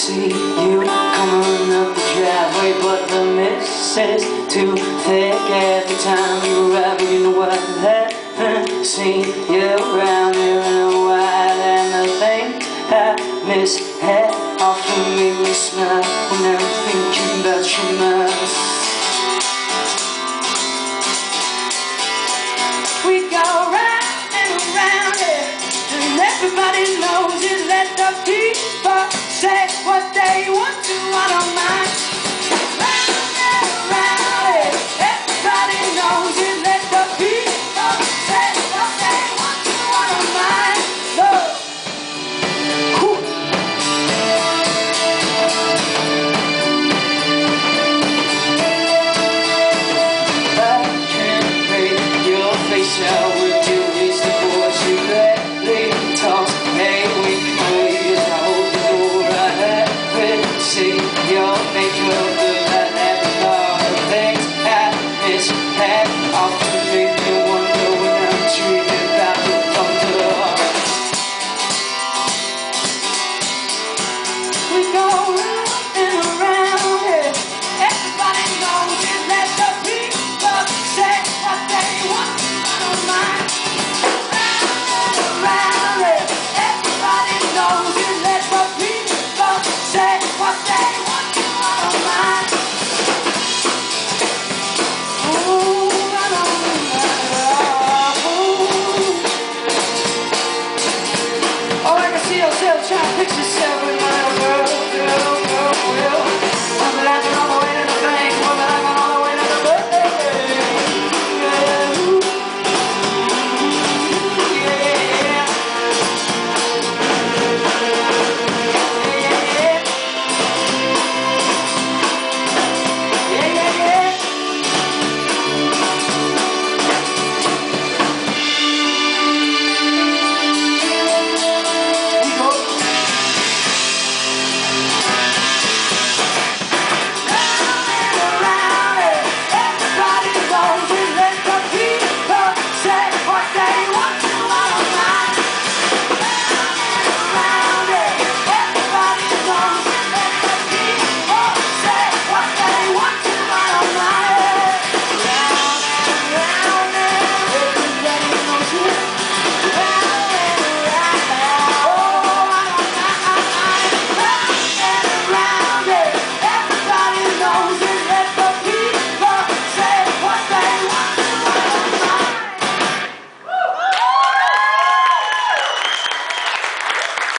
see you coming up the driveway, but the mist is too thick every time you arrive. You know I haven't seen you around here in a while, and the thing I miss had often made me smile when I'm thinking about your mind. We go round and around it, and everybody knows it. Let the people say what they want to, I don't mind.